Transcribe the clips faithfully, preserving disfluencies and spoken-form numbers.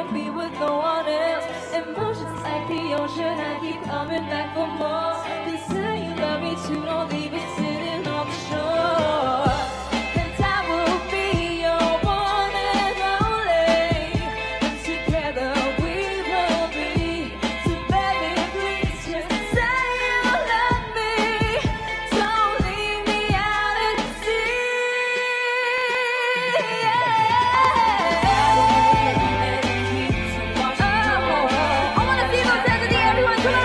can't be with no one else. Emotions like the ocean, I keep coming back for more. They say you love me too, don't leave it sitting on the shore. And I will be your one and only, and together we will be. So baby, please just say you love me. Don't leave me out at sea. I wanna see those hands in the air, everyone, come on!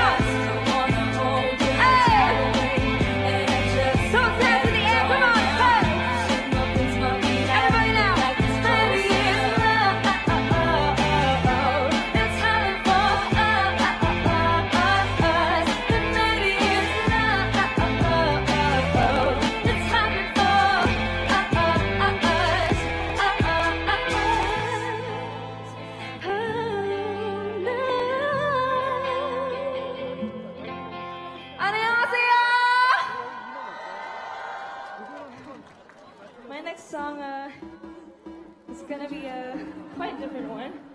Hey! Those hands in the air, come on! Hey! Everybody now! Maybe it's love. It's coming for us. And maybe it's love. It's coming for 안녕하세요. My next song uh, is gonna be a quite different one.